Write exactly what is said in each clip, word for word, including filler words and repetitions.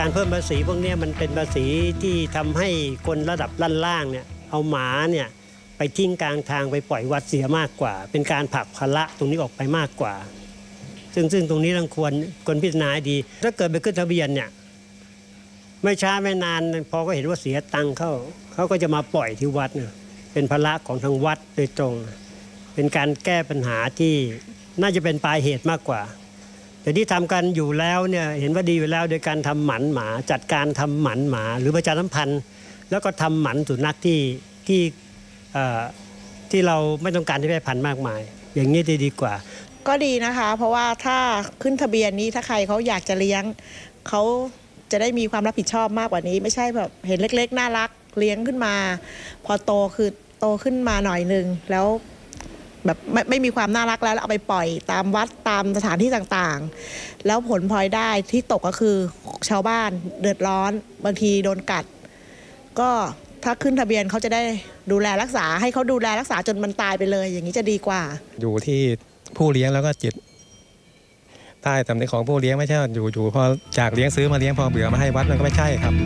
การเพิ่มภาษีพวกนี้มันเป็นภาษีที่ทำให้คนระดับล่างๆเนี่ยเอาหมาเนี่ยไปทิ้งกลางทางไปปล่อยวัดเสียมากกว่าเป็นการผลักภาระตรงนี้ออกไปมากกว่าซึ่งซึ่งตรงนี้ต้องควรควรพิจารณาดีถ้าเกิดไปขึ้นทะเบียนเนี่ยไม่ช้าไม่นานพอก็เห็นว่าเสียตังค์เข้าเขาก็จะมาปล่อยที่วัดเนี่ยเป็นภาระของทางวัดโดยตรงเป็นการแก้ปัญหาที่น่าจะเป็นปลายเหตุมากกว่าแต่ที่ทำกันอยู่แล้วเนี่ยเห็นว่าดีอยู่แล้วโดยการทำหมันหมาจัดการทำหมันหมาหรือประชาสัมพันธ์แล้วก็ทำหมันสุนัขที่ที่ที่เราไม่ต้องการที่แพร่พันธุ์มากมายอย่างนี้ดีดีกว่าก็ดีนะคะเพราะว่าถ้าขึ้นทะเบียนนี้ถ้าใครเขาอยากจะเลี้ยงเขาจะได้มีความรับผิดชอบมากกว่านี้ไม่ใช่แบบเห็นเล็กๆน่ารักเลี้ยงขึ้นมาพอโตคือโตขึ้นมาหน่อยนึงแล้วแบบไม่ไม่มีความน่ารักแล้วเอาไปปล่อยตามวัดตามสถานที่ต่างๆแล้วผลพลอยได้ที่ตกก็คือชาวบ้านเดือดร้อนบางทีโดนกัดก็ถ้าขึ้นทะเบียนเขาจะได้ดูแลรักษาให้เขาดูแลรักษาจนมันตายไปเลยอย่างนี้จะดีกว่าอยู่ที่ผู้เลี้ยงแล้วก็จิตใต้สำนึกของผู้เลี้ยงไม่ใช่อยู่อยู่พอจากเลี้ยงซื้อมาเลี้ยงพอเบื่อมาให้วัดมันก็ไม่ใช่ครับ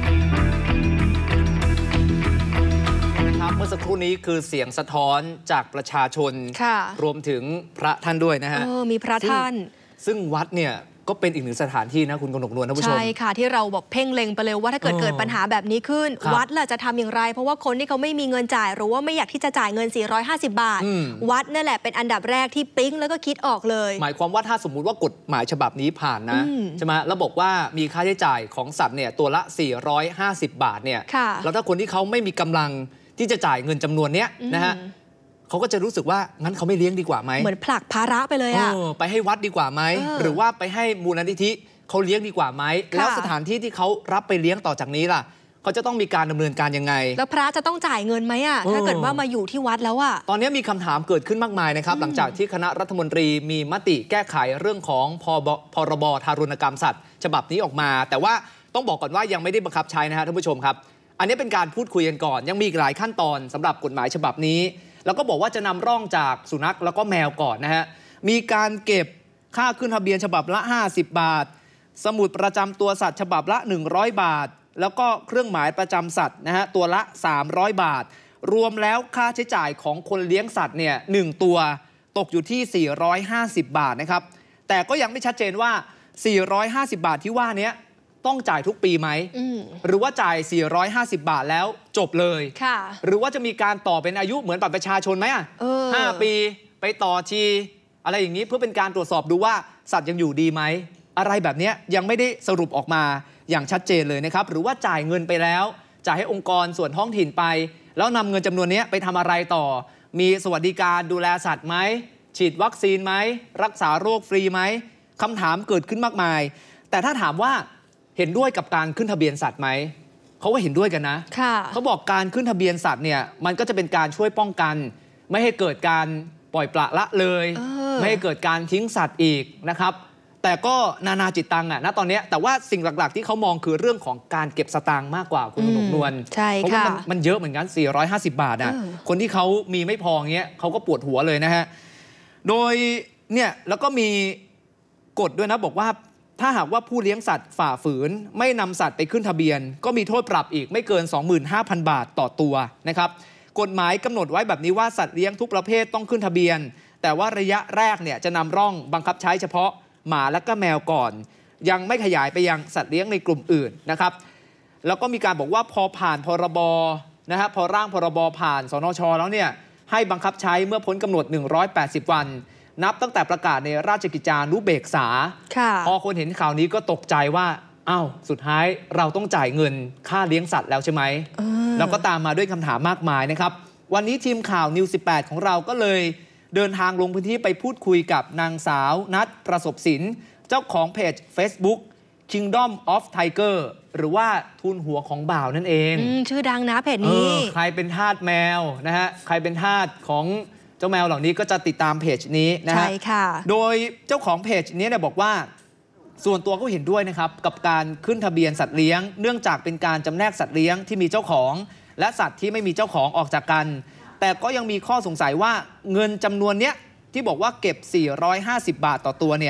เมื่อสักครู่นี้คือเสียงสะท้อนจากประชาชนรวมถึงพระท่านด้วยนะฮะมีพระท่านซึ่งวัดเนี่ยก็เป็นอีกหนึ่งสถานที่นะคุณกนกนวลท่านผู้ชมใช่ค่ะที่เราบอกเพ่งเล็งไปเลยว่าถ้าเกิดเกิดปัญหาแบบนี้ขึ้นวัดล่ะจะทำอย่างไรเพราะว่าคนที่เขาไม่มีเงินจ่ายหรือว่าไม่อยากที่จะจ่ายเงินสี่ร้อยห้าสิบบาทวัดนั่นแหละเป็นอันดับแรกที่ปิ๊งแล้วก็คิดออกเลยหมายความว่าถ้าสมมุติว่ากฎหมายฉบับนี้ผ่านนะใช่ไหมแล้วบอกว่ามีค่าใช้จ่ายของสัตว์เนี่ยตัวละสี่ร้อยห้าสิบบาทเนี่ยแล้วถ้าคนที่เขาไม่มีกำลังที่จะจ่ายเงินจำนวนเนี้ยนะฮะเขาก็จะรู้สึกว่างั้นเขาไม่เลี้ยงดีกว่าไหมเหมือนผลักภาระไปเลยอะไปให้วัดดีกว่าไหมหรือว่าไปให้มูลนิธิเขาเลี้ยงดีกว่าไหมแล้วสถานที่ที่เขารับไปเลี้ยงต่อจากนี้ล่ะเขาจะต้องมีการดำเนินการยังไงแล้วพระจะต้องจ่ายเงินไหมอะถ้าเกิดว่ามาอยู่ที่วัดแล้วอะตอนนี้มีคำถามเกิดขึ้นมากมายนะครับหลังจากที่คณะรัฐมนตรีมีมติแก้ไขเรื่องของพรบทารุณกรรมสัตว์ฉบับนี้ออกมาแต่ว่าต้องบอกก่อนว่ายังไม่ได้บังคับใช้นะฮะท่านผู้ชมครับอันนี้เป็นการพูดคุยกันก่อนยังมีอีกหลายขั้นตอนสำหรับกฎหมายฉบับนี้แล้วก็บอกว่าจะนำร่องจากสุนัขแล้วก็แมวก่อนนะฮะมีการเก็บค่าขึ้นทะเบียนฉบับละห้าสิบบาทสมุดประจำตัวสัตว์ฉบับละหนึ่งร้อยบาทแล้วก็เครื่องหมายประจำสัตว์นะฮะตัวละสามร้อยบาทรวมแล้วค่าใช้จ่ายของคนเลี้ยงสัตว์เนี่ยหนึ่งตัวตกอยู่ที่สี่ร้อยห้าสิบบาทนะครับแต่ก็ยังไม่ชัดเจนว่าสี่ร้อยห้าสิบบาทที่ว่านี้ต้องจ่ายทุกปีไหมหรือว่าจ่ายสี่ร้อยห้าสิบบาทแล้วจบเลยหรือว่าจะมีการต่อเป็นอายุเหมือนบัตรประชาชนไหมอ่ะห้าปีไปต่อทีอะไรอย่างนี้เพื่อเป็นการตรวจสอบดูว่าสัตว์ยังอยู่ดีไหมอะไรแบบนี้ยังไม่ได้สรุปออกมาอย่างชัดเจนเลยนะครับหรือว่าจ่ายเงินไปแล้วจ่ายให้องค์กรส่วนท้องถิ่นไปแล้วนำเงินจำนวนนี้ไปทำอะไรต่อมีสวัสดิการดูแลสัตว์ไหมฉีดวัคซีนไหมรักษาโรคฟรีไหมคำถามเกิดขึ้นมากมายแต่ถ้าถามว่าเห็นด้วยกับการขึ้นทะเบียนสัตว์ไหมเขาก็เห็นด้วยกันนะเขาบอกการขึ้นทะเบียนสัตว์เนี่ยมันก็จะเป็นการช่วยป้องกันไม่ให้เกิดการปล่อยปละละเลยไม่ให้เกิดการทิ้งสัตว์อีกนะครับแต่ก็นานาจิตตังอะนะตอนนี้แต่ว่าสิ่งหลักๆที่เขามองคือเรื่องของการเก็บสตางค์มากกว่าคุณหนุ่มนวลเพราะว่ามันมันเยอะเหมือนกันสี่ร้อยห้าสิบบาทอะคนที่เขามีไม่พอเงี้ยเขาก็ปวดหัวเลยนะฮะโดยเนี่ยแล้วก็มีกฎด้วยนะบอกว่าถ้าหากว่าผู้เลี้ยงสัตว์ฝ่าฝืนไม่นำสัตว์ไปขึ้นทะเบียนก็มีโทษปรับอีกไม่เกิน สองหมื่นห้าพัน บาทต่อตัวนะครับกฎหมายกำหนดไว้แบบนี้ว่าสัตว์เลี้ยงทุกประเภทต้องขึ้นทะเบียนแต่ว่าระยะแรกเนี่ยจะนำร่องบังคับใช้เฉพาะหมาและก็แมวก่อนยังไม่ขยายไปยังสัตว์เลี้ยงในกลุ่มอื่นนะครับแล้วก็มีการบอกว่าพอผ่านพรบนะฮะพอร่างพรบผ่านสนช.แล้วเนี่ยให้บังคับใช้เมื่อพ้นกำหนดหนึ่งร้อยแปดสิบวันนับตั้งแต่ประกาศในราชกิจจานุเบกษาพอคนเห็นข่าวนี้ก็ตกใจว่าอ้าวสุดท้ายเราต้องจ่ายเงินค่าเลี้ยงสัตว์แล้วใช่ไหมแล้วก็ตามมาด้วยคำถามมากมายนะครับวันนี้ทีมข่าวนิวสิบแปดของเราก็เลยเดินทางลงพื้นที่ไปพูดคุยกับนางสาวนัทประสบศิลป์เจ้าของเพจ Facebook Kingdom of Tiger หรือว่าทุนหัวของบ่าวนั่นเองชื่อดังนะเพจนี้ใครเป็นทาสแมวนะฮะใครเป็นทาสของเจ้าแมวเหล่านี้ก็จะติดตามเพจนี้นะฮะใช่ค่ะโดยเจ้าของเพจนี้เนี่ยบอกว่าส่วนตัวเขาเห็นด้วยนะครับกับการขึ้นทะเบียนสัตว์เลี้ยงเนื่องจากเป็นการจำแนกสัตว์เลี้ยงที่มีเจ้าของและสัตว์ที่ไม่มีเจ้าของออกจากกันแต่ก็ยังมีข้อสงสัยว่าเงินจำนวนเนี้ยที่บอกว่าเก็บสี่ร้อยห้าสิบบาทต่อตัวเนี่ย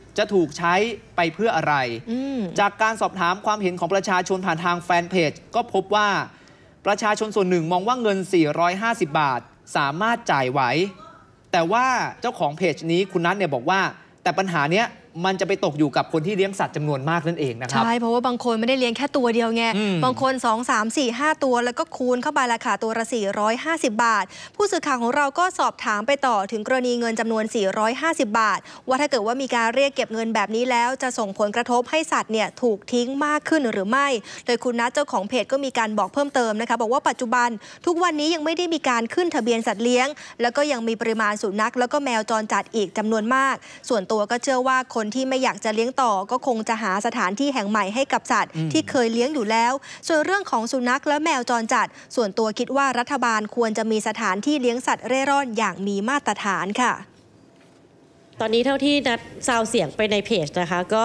จะถูกใช้ไปเพื่ออะไรจากการสอบถามความเห็นของประชาชนผ่านทางแฟนเพจก็พบว่าประชาชนส่วนหนึ่งมองว่าเงินสี่ร้อยห้าสิบบาทสามารถจ่ายไหวแต่ว่าเจ้าของเพจนี้คุณนัทเนี่ยบอกว่าแต่ปัญหาเนี้ยมันจะไปตกอยู่กับคนที่เลี้ยงสัตว์จำนวนมากนั่นเองนะครับใช่เพราะว่าบางคนไม่ได้เลี้ยงแค่ตัวเดียวไงบางคนสอง สาม สี่ ห้าตัวแล้วก็คูณเข้าไปราคาตัวละสี่ร้อยห้าสิบบาทผู้สื่อข่าวของเราก็สอบถามไปต่อถึงกรณีเงินจำนวนสี่ร้อยห้าสิบบาทว่าถ้าเกิดว่ามีการเรียกเก็บเงินแบบนี้แล้วจะส่งผลกระทบให้สัตว์เนี่ยถูกทิ้งมากขึ้นหรือไม่โดยคุณนัทเจ้าของเพจก็มีการบอกเพิ่มเติมนะคะบอกว่าปัจจุบันทุกวันนี้ยังไม่ได้มีการขึ้นทะเบียนสัตว์เลี้ยงแล้วก็ยังมีปริมาณสุนัขแล้วก็แมวจรจัดอีกจำนวนมากส่วนตัวก็เชื่อว่าคนที่ไม่อยากจะเลี้ยงต่อก็คงจะหาสถานที่แห่งใหม่ให้กับสัตว์ที่เคยเลี้ยงอยู่แล้วส่วนเรื่องของสุนัขและแมวจรจัดส่วนตัวคิดว่ารัฐบาลควรจะมีสถานที่เลี้ยงสัตว์เร่ร่อนอย่างมีมาตรฐานค่ะตอนนี้เท่าที่นัดซาวเสียงไปในเพจนะคะก็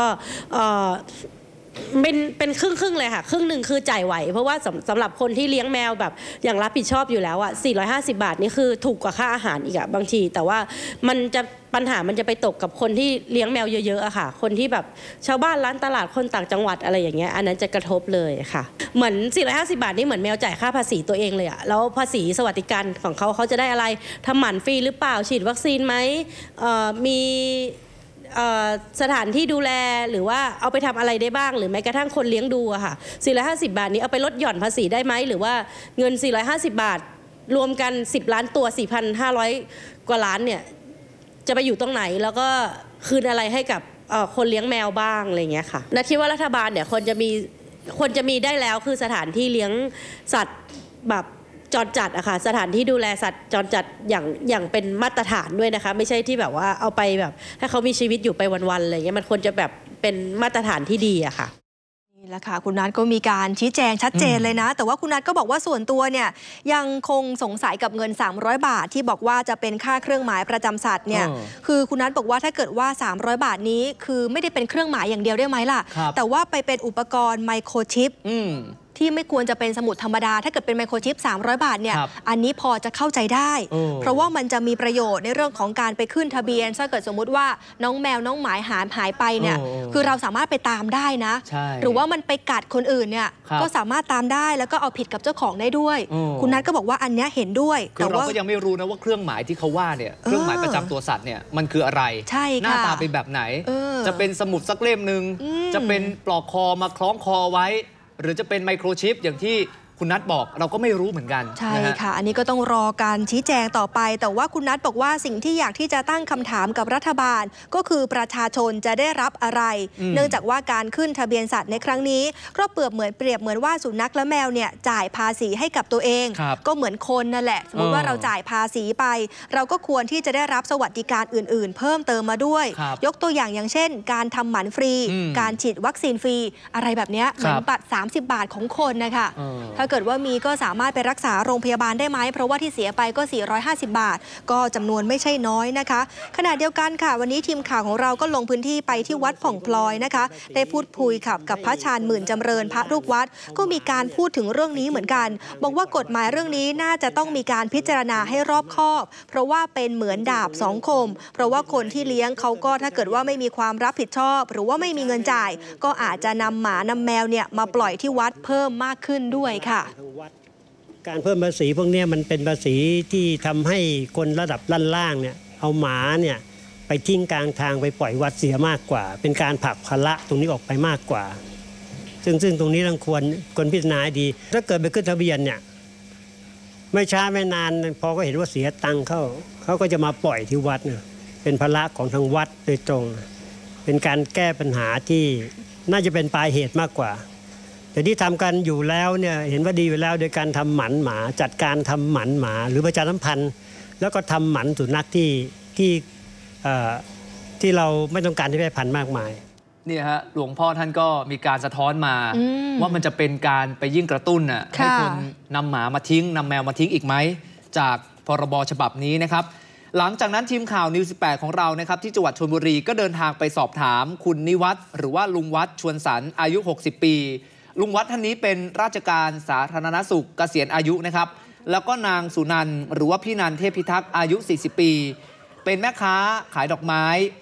เป็นเป็นครึ่งครึ่งเลยค่ะครึ่งหนึ่งคือจ่ายไหวเพราะว่าสำสำหรับคนที่เลี้ยงแมวแบบอย่างรับผิดชอบอยู่แล้วอะสี่ร้อยห้าสิบบาทนี่คือถูกกว่าค่าอาหารอีกอะบางทีแต่ว่ามันจะปัญหามันจะไปตกกับคนที่เลี้ยงแมวเยอะๆอะค่ะคนที่แบบชาวบ้านร้านตลาดคนต่างจังหวัดอะไรอย่างเงี้ยอันนั้นจะกระทบเลยค่ะเหมือนสี่ร้อยห้าสิบบาทนี่เหมือนแมวจ่ายค่าภาษีตัวเองเลยอะแล้วภาษีสวัสดิการของเขาเขาจะได้อะไรทำหมันฟรีหรือเปล่าฉีดวัคซีนไหมมีสถานที่ดูแลหรือว่าเอาไปทำอะไรได้บ้างหรือแม้กระทั่งคนเลี้ยงดูอะค่ะสี่ร้อยห้าสิบบาทนี้เอาไปลดหย่อนภาษีได้ไหมหรือว่าเงินสี่ร้อยห้าสิบบาทรวมกันสิบล้านตัว สี่พันห้าร้อย กว่าล้านเนี่ยจะไปอยู่ตรงไหนแล้วก็คืนอะไรให้กับคนเลี้ยงแมวบ้างอะไรเงี้ยค่ะนัทคิดว่ารัฐบาลเนี่ยควรจะมีควรจะมีได้แล้วคือสถานที่เลี้ยงสัตว์แบบจรจัดอะค่ะสถานที่ดูแลสัตว์จรจัดอย่างอย่างเป็นมาตรฐานด้วยนะคะไม่ใช่ที่แบบว่าเอาไปแบบให้เขามีชีวิตอยู่ไปวันๆอะไรเงี้ยมันควรจะแบบเป็นมาตรฐานที่ดีอะค่ะนี่แหละค่ะคุณนัทก็มีการชี้แจงชัดเจนเลยนะแต่ว่าคุณนัทก็บอกว่าส่วนตัวเนี่ยยังคงสงสัยกับเงินสามร้อยบาทที่บอกว่าจะเป็นค่าเครื่องหมายประจำสัตว์เนี่ยคือคุณนัทบอกว่าถ้าเกิดว่าสามร้อยบาทนี้คือไม่ได้เป็นเครื่องหมายอย่างเดียวได้ไหมล่ะแต่ว่าไปเป็นอุปกรณ์ไมโครชิปที่ไม่ควรจะเป็นสมุดธรรมดาถ้าเกิดเป็นไมโครชิปสามร้อยบาทเนี่ยอันนี้พอจะเข้าใจได้เพราะว่ามันจะมีประโยชน์ในเรื่องของการไปขึ้นทะเบียนถ้าเกิดสมมุติว่าน้องแมวน้องหมาหายหายไปเนี่ยคือเราสามารถไปตามได้นะหรือว่ามันไปกัดคนอื่นเนี่ยก็สามารถตามได้แล้วก็เอาผิดกับเจ้าของได้ด้วยคุณนัทก็บอกว่าอันนี้เห็นด้วยแต่เราก็ยังไม่รู้นะว่าเครื่องหมายที่เขาว่าเนี่ยเครื่องหมายประจำตัวสัตว์เนี่ยมันคืออะไรหน้าตาเป็นแบบไหนจะเป็นสมุดสักเล่มหนึ่งจะเป็นปลอกคอมาคล้องคอไว้หรือจะเป็นไมโครชิปอย่างที่คุณนัทบอกเราก็ไม่รู้เหมือนกันใช่ค่ะอันนี้ก็ต้องรอการชี้แจงต่อไปแต่ว่าคุณนัทบอกว่าสิ่งที่อยากที่จะตั้งคำถามกับรัฐบาลก็คือประชาชนจะได้รับอะไรเนื่องจากว่าการขึ้นทะเบียนสัตว์ในครั้งนี้ก็เปรียบเหมือนเปรียบเหมือนว่าสุนัขและแมวเนี่ยจ่ายภาษีให้กับตัวเองก็เหมือนคนนั่นแหละสมมติว่าเราจ่ายภาษีไปเราก็ควรที่จะได้รับสวัสดิการอื่นๆเพิ่มเติมมาด้วยยกตัวอย่างอย่างเช่นการทำหมันฟรีการฉีดวัคซีนฟรีอะไรแบบนี้เหมือนบัตรสามสิบบาทของคนนะคะถ้าเกิดว่ามีก็สามารถไปรักษาโรงพยาบาลได้ไหมเพราะว่าที่เสียไปก็สี่ร้อยห้าสิบบาทก็จำนวนไม่ใช่น้อยนะคะขณะเดียวกันค่ะวันนี้ทีมข่าวของเราก็ลงพื้นที่ไปที่วัดผ่องพลอยนะคะได้พูดคุยกับกับพระชาญหมื่นจำเริญพระลูกวัดก็มีการพูดถึงเรื่องนี้เหมือนกันบอกว่ากฎหมายเรื่องนี้น่าจะต้องมีการพิจารณาให้รอบคอบเพราะว่าเป็นเหมือนดาบสองคมเพราะว่าคนที่เลี้ยงเขาก็ถ้าเกิดว่าไม่มีความรับผิดชอบหรือว่าไม่มีเงินจ่ายก็อาจจะนำหมานำแมวเนี่ยมาปล่อยที่วัดเพิ่มมากขึ้นด้วยค่ะการเพิ่มภาษีพวกนี้มันเป็นภาษีที่ทำให้คนระดับล่างๆเนี่ยเอาหมาเนี่ยไปทิ้งกลางทางไปปล่อยวัดเสียมากกว่าเป็นการผลักภาระตรงนี้ออกไปมากกว่าซึ่งซึ่งตรงนี้ต้องควรควรพิจารณาดีถ้าเกิดไปขึ้นทะเบียนเนี่ยไม่ช้าไม่นานพอก็เห็นว่าเสียตังค์เข้าเขาก็จะมาปล่อยที่วัดเนี่ยเป็นภาระของทางวัดโดยตรงเป็นการแก้ปัญหาที่น่าจะเป็นปลายเหตุมากกว่าแต่ที่ทำกันอยู่แล้วเนี่ยเห็นว่าดีอยู่แล้วโดยการทำหมันหมาจัดการทำหมันหมาหรือประชาสัมพันธ์แล้วก็ทำหมันสุนัขที่ที่ที่เราไม่ต้องการที่แพร่พันธุ์มากมายนี่ฮะหลวงพ่อท่านก็มีการสะท้อนมาว่ามันจะเป็นการไปยิ่งกระตุ้นน่ะให้คนนำหมามาทิ้งนำแมวมาทิ้งอีกไหมจากพรบฉบับนี้นะครับหลังจากนั้นทีมข่าวนิวสิบแปดของเรานะครับที่จังหวัดชลบุรีก็เดินทางไปสอบถามคุณนิวัฒน์หรือว่าลุงวัดชวนสรรอายุหกสิบปีลุงวัดท่านนี้เป็นราชการสาธารณสุขเกษียณอายุนะครับแล้วก็นางสุนันท์หรือว่าพี่นันเทพพิทักษ์อายุสี่สิบปีเป็นแม่ค้าขายดอกไม้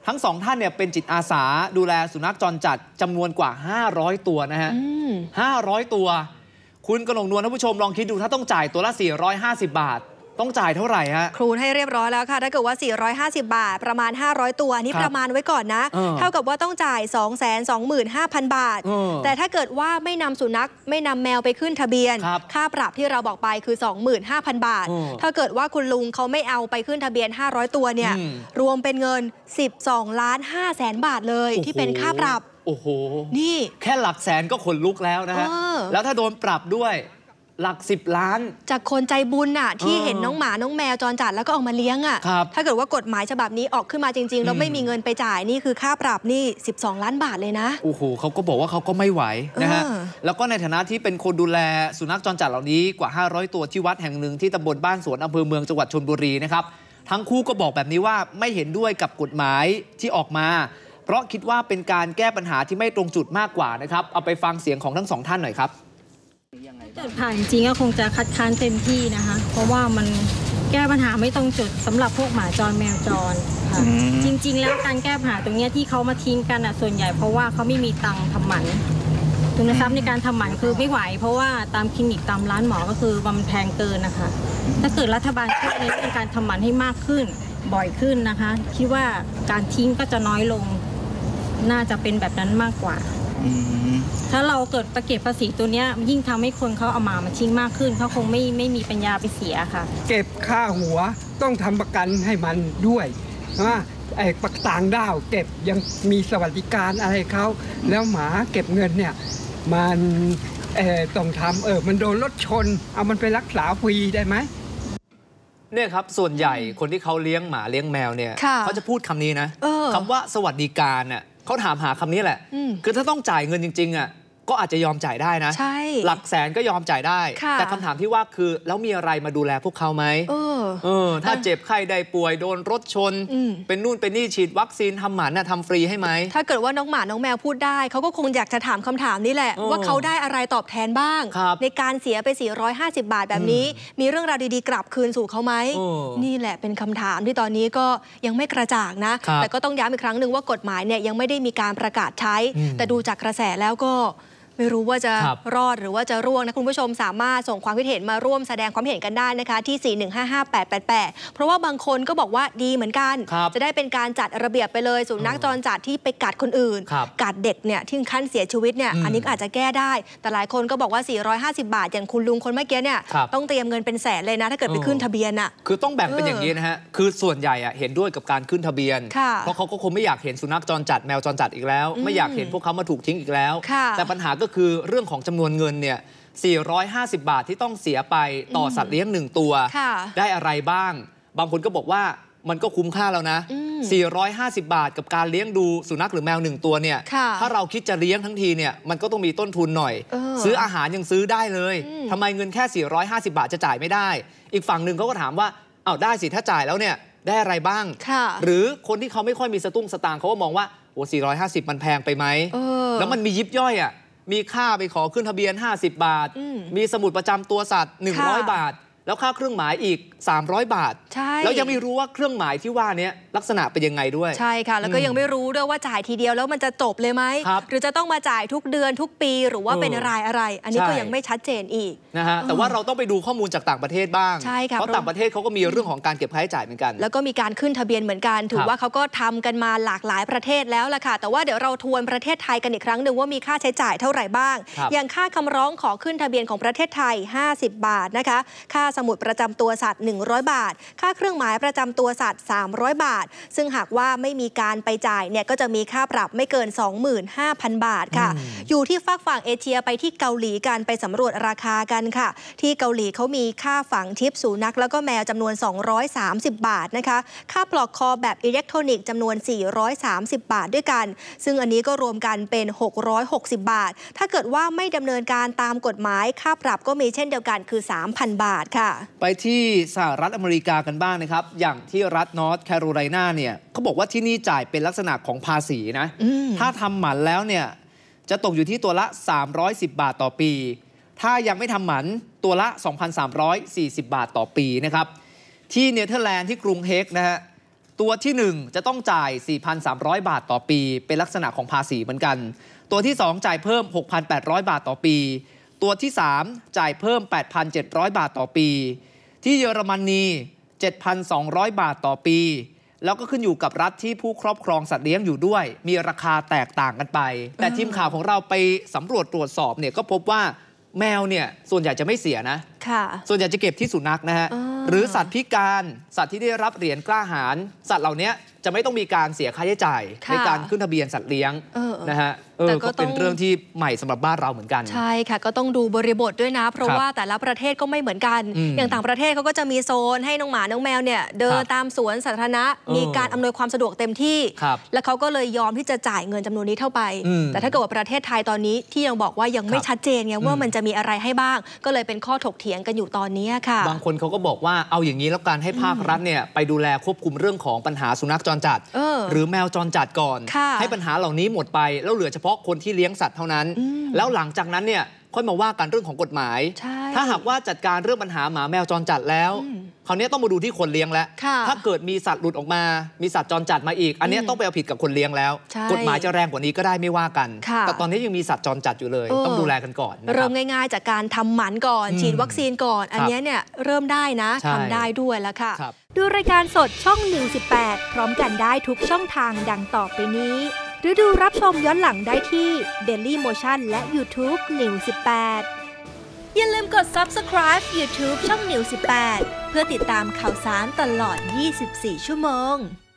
ทั้งสองท่านเนี่ยเป็นจิตอาสาดูแลสุนัขจรจัดจำนวนกว่า ห้าร้อย ตัวนะฮะห้าร้อย ตัวคุณกนกนวลท่านผู้ชมลองคิดดูถ้าต้องจ่ายตัวละสี่ร้อยห้าสิบบาทต้องจ่ายเท่าไหร่ฮะครูให้เรียบร้อยแล้วค่ะถ้าเกิดว่าสี่ร้อยห้าสิบบาทประมาณห้าร้อยตัวนี่ประมาณไว้ก่อนนะเท่ากับว่าต้องจ่าย สองแสนสองหมื่นห้าพัน บาทแต่ถ้าเกิดว่าไม่นำสุนัขไม่นำแมวไปขึ้นทะเบียนค่าปรับที่เราบอกไปคือ สองหมื่นห้าพัน บาทถ้าเกิดว่าคุณลุงเขาไม่เอาไปขึ้นทะเบียนห้าร้อยตัวเนี่ยรวมเป็นเงินสิบสองล้านห้าแสนบาทเลยที่เป็นค่าปรับโอ้โหนี่แค่หลักแสนก็ขนลุกแล้วนะฮะแล้วถ้าโดนปรับด้วยหลักสิบล้านจากคนใจบุญน่ะที่เห็นน้องหมาน้องแมวจรจัดแล้วก็เอามาเลี้ยงอ่ะถ้าเกิดว่ากฎหมายฉบับนี้ออกขึ้นมาจริงๆแล้วไม่มีเงินไปจ่ายนี่คือค่าปรับนี่สิบสองล้านบาทเลยนะโอ้โหเขาก็บอกว่าเขาก็ไม่ไหวนะฮะแล้วก็ในฐานะที่เป็นคนดูแลสุนัขจรจัดเหล่านี้กว่าห้าร้อยตัวที่วัดแห่งหนึ่งที่ตำบลบ้านสวนอำเภอเมืองจังหวัดชลบุรีนะครับทั้งคู่ก็บอกแบบนี้ว่าไม่เห็นด้วยกับกฎหมายที่ออกมาเพราะคิดว่าเป็นการแก้ปัญหาที่ไม่ตรงจุดมากกว่านะครับเอาไปฟังเสียงของทั้งสองท่านหน่อยครับถ้าเกิดผ่านจริงก็คงจะคัดค้านเต็มที่นะคะเพราะว่ามันแก้ปัญหาไม่ตรงจุดสำหรับพวกหมาจรแมวจรค่ะจริงๆแล้วการแก้ปัญหาตรงนี้ที่เขามาทิ้งกันอ่ะส่วนใหญ่เพราะว่าเขาไม่มีตังค์ทำหมันทุนทรัพย์ในการทำหมันคือไม่ไหวเพราะว่าตามคลินิกตามร้านหมอก็คือมันแพงเกินนะคะถ้าเกิดรัฐบาลช่วยในเรื่องการทำหมันให้มากขึ้นบ่อยขึ้นนะคะคิดว่าการทิ้งก็จะน้อยลงน่าจะเป็นแบบนั้นมากกว่าถ้าเราเกิดประเก็บภาษีตัวนี้ยิ่งทำให้คนเขาเอาหมามาทิ้งมากขึ้นเขาคงไม่ไม่มีปัญญาไปเสียค่ะเก็บค่าหัวต้องทำประกันให้มันด้วยว่าไอ้ปักต่างด้าวเก็บยังมีสวัสดิการอะไรเขาแล้วหมาเก็บเงินเนี่ยมันเอ่อต้องทำเออมันโดนรถชนเอามันไปรักษาฟรีได้ไหมเนี่ยครับส่วนใหญ่คนที่เขาเลี้ยงหมาเลี้ยงแมวเนี่ยเขาจะพูดคำนี้นะคำว่าสวัสดิการน่ะเขาถามหาคำนี้แหละคือถ้าต้องจ่ายเงินจริงๆอ่ะก็อาจจะยอมจ่ายได้นะหลักแสนก็ยอมจ่ายได้แต่คำถามที่ว่าคือแล้วมีอะไรมาดูแลพวกเขาไหมเออเออถ้าเจ็บไข้ได้ป่วยโดนรถชนเป็นนู่นเป็นนี่ฉีดวัคซีนทำหมันน่ะทำฟรีให้ไหมถ้าเกิดว่าน้องหมาน้องแมวพูดได้เขาก็คงอยากจะถามคำถามนี้แหละว่าเขาได้อะไรตอบแทนบ้างในการเสียไปสี่ร้อยห้าสิบบาทแบบนี้มีเรื่องราวดีๆกลับคืนสู่เขาไหมนี่แหละเป็นคำถามที่ตอนนี้ก็ยังไม่กระจ่างนะแต่ก็ต้องย้ำอีกครั้งหนึ่งว่ากฎหมายเนี่ยยังไม่ได้มีการประกาศใช้แต่ดูจากกระแสแล้วก็ไม่รู้ว่าจะรอดหรือว่าจะร่วงนะคุณผู้ชมสามารถส่งความคิดเห็นมาร่วมแสดงความเห็นกันได้นะคะที่สี่หนึ่งห้าห้าแปดแปดแปดเพราะว่าบางคนก็บอกว่าดีเหมือนกันจะได้เป็นการจัดระเบียบไปเลยสุนัขจรจัดที่ไปกัดคนอื่นกัดเด็กเนี่ยที่ขั้นเสียชีวิตเนี่ยอันนี้อาจจะแก้ได้แต่หลายคนก็บอกว่าสี่ร้อยห้าสิบบาทอย่างคุณลุงคนเมื่อกี้เนี่ยต้องเตรียมเงินเป็นแสนเลยนะถ้าเกิดไปขึ้นทะเบียนอ่ะคือต้องแบ่งเป็นอย่างนี้นะฮะคือส่วนใหญ่เห็นด้วยกับการขึ้นทะเบียนเพราะเขาก็คงไม่อยากเห็นสุนัขจรจัดแมวจรจัดอีกแล้วไม่อยากเห็นพวกเขามาถูกทิ้งอีกแล้วแต่ปัญหาก็คือเรื่องของจำนวนเงินเนี่ยสี่ร้อยห้าสิบบาทที่ต้องเสียไปต่อสัตว์เลี้ยงหนึ่งตัวได้อะไรบ้างบางคนก็บอกว่ามันก็คุ้มค่าแล้วนะสี่ร้อยห้าสิบบาทกับการเลี้ยงดูสุนัขหรือแมวหนึ่งตัวเนี่ยถ้าเราคิดจะเลี้ยงทั้งทีเนี่ยมันก็ต้องมีต้นทุนหน่อยซื้ออาหารยังซื้อได้เลยทำไมเงินแค่สี่ร้อยห้าสิบบาทจะจ่ายไม่ได้อีกฝั่งหนึ่งเขาก็ถามว่าอ้าวได้สิถ้าจ่ายแล้วเนี่ยได้อะไรบ้างหรือคนที่เขาไม่ค่อยมีสตุ้งสตางค์เขาก็มองว่าโอ้สี่ร้อยห้าสิบมันแพงไปไหมแล้วมันมียิบย่อยอ่ะมีค่าไปขอขึ้นทะเบียนห้าสิบบาทมีสมุดประจำตัวสัตว์หนึ่งร้อยบาทแล้วค่าเครื่องหมายอีกสามร้อยบาทแล้วยังไม่รู้ว่าเครื่องหมายที่ว่านี้ลักษณะเป็นยังไงด้วยใช่ค่ะแล้วก็ยังไม่รู้ด้วยว่าจ่ายทีเดียวแล้วมันจะจบเลยไหมหรือจะต้องมาจ่ายทุกเดือนทุกปีหรือว่าเป็นรายอะไรอันนี้ก็ยังไม่ชัดเจนอีกนะฮะแต่ว่าเราต้องไปดูข้อมูลจากต่างประเทศบ้างเพราะต่างประเทศเขาก็มีเรื่องของการเก็บค่าใช้จ่ายเหมือนกันแล้วก็มีการขึ้นทะเบียนเหมือนกันถือว่าเขาก็ทำกันมาหลากหลายประเทศแล้วล่ะค่ะแต่ว่าเดี๋ยวเราทวนประเทศไทยกันอีกครั้งหนึ่งว่ามีค่าใช้จ่ายเท่าไหร่บ้างอย่างค่าคำร้องขอขึ้นทะเบียนของประเทศไทยห้าสิบบาทนะคะค่าสมุดประจำตัวสัตว์หนึ่งร้อยบาทค่าเครื่องหมายประจำตัวสัตว์สามร้อยบาทซึ่งหากว่าไม่มีการไปจ่ายเนี่ยก็จะมีค่าปรับไม่เกิน สองหมื่นห้าพัน บาทค่ะอยู่ที่ฝั่งฝั่งเอเชียไปที่เกาหลีกันไปสำรวจราคากันค่ะที่เกาหลีเขามีค่าฝังชิปสุนัขแล้วก็แมวจำนวนสองร้อยสามสิบบาทนะคะค่าปลอกคอแบบอิเล็กทรอนิกส์จำนวนสี่ร้อยสามสิบบาทด้วยกันซึ่งอันนี้ก็รวมกันเป็นหกร้อยหกสิบบาทถ้าเกิดว่าไม่ดำเนินการตามกฎหมายค่าปรับก็มีเช่นเดียวกันคือ สามพัน บาทค่ะไปที่สหรัฐอเมริกากันบ้างนะครับอย่างที่รัฐนอร์ทแคโรไลนาเนี่ยเขาบอกว่าที่นี่จ่ายเป็นลักษณะของภาษีนะถ้าทำหมันแล้วเนี่ยจะตกอยู่ที่ตัวละสามร้อยสิบบาทต่อปีถ้ายังไม่ทำหมันตัวละ สองพันสามร้อยสี่สิบบาทต่อปีนะครับที่เนเธอร์แลนด์ที่กรุงเฮกนะฮะตัวที่หนึ่งจะต้องจ่าย สี่พันสามร้อย บาทต่อปีเป็นลักษณะของภาษีเหมือนกันตัวที่สองจ่ายเพิ่ม หกพันแปดร้อย บาทต่อปีตัวที่สามจ่ายเพิ่ม แปดพันเจ็ดร้อย บาทต่อปีที่เยอรมนี เจ็ดพันสองร้อย บาทต่อปีแล้วก็ขึ้นอยู่กับรัฐที่ผู้ครอบครองสัตว์เลี้ยงอยู่ด้วยมีราคาแตกต่างกันไปแต่ทีมข่าวของเราไปสำรวจตรวจสอบเนี่ยก็พบว่าแมวเนี่ยส่วนใหญ่จะไม่เสียนะส่วนใหญ่จะเก็บที่สุนัขนะฮะหรือสัตว์พิการสัตว์ที่ได้รับเหรียญกล้าหาญสัตว์เหล่านี้จะไม่ต้องมีการเสียค่าใช้จ่ายในการขึ้นทะเบียนสัตว์เลี้ยงนะฮะเออก็เป็นเรื่องที่ใหม่สำหรับบ้านเราเหมือนกันใช่ค่ะก็ต้องดูบริบทด้วยนะเพราะว่าแต่ละประเทศก็ไม่เหมือนกันอย่างต่างประเทศเขาก็จะมีโซนให้น้องหมาน้องแมวเนี่ยเดินตามสวนสาธารณะมีการอำนวยความสะดวกเต็มที่แล้วเขาก็เลยยอมที่จะจ่ายเงินจำนวนนี้เท่าไปแต่ถ้าเกิดว่าประเทศไทยตอนนี้ที่ยังบอกว่ายังไม่ชัดเจนไงว่ามันจะมีอะไรให้บ้างก็เลยเป็นข้อถกเถียงกันอยู่ตอนนี้ค่ะบางคนเขาก็บอกว่าเอาอย่างนี้แล้วการให้ภาครัฐเนี่ยไปดูแลควบคุมเรื่องของปัญหาสุนัขจรจัดหรือแมวจรจัดก่อนให้ปัญหาเหล่านี้หมดไปแล้วเหลือเฉพาะคนที่เลี้ยงสัตว์เท่านั้นแล้วหลังจากนั้นเนี่ยค่อยมาว่ากันเรื่องของกฎหมายถ้าหากว่าจัดการเรื่องปัญหาหมาแมวจรจัดแล้วคราวนี้ต้องมาดูที่คนเลี้ยงแล้วถ้าเกิดมีสัตว์หลุดออกมามีสัตว์จรจัดมาอีกอันนี้ต้องไปเอาผิดกับคนเลี้ยงแล้วกฎหมายจะแรงกว่านี้ก็ได้ไม่ว่ากันแต่ตอนนี้ยังมีสัตว์จรจัดอยู่เลยต้องดูแลกันก่อนเริ่มง่ายๆจากการทำหมันก่อนฉีดวัคซีนก่อนอันนี้เนี่ยเริ่มได้นะทำได้ด้วยแล้วค่ะดูรายการสดช่องนิวสิบแปดพร้อมกันได้ทุกช่องทางดังต่อไปนี้หรือดูรับชมย้อนหลังได้ที่ Daily Motion และ YouTube นิวสิบแปดอย่าลืมกด Subscribe YouTube ช่องนิวสิบแปดเพื่อติดตามข่าวสารตลอดยี่สิบสี่ชั่วโมง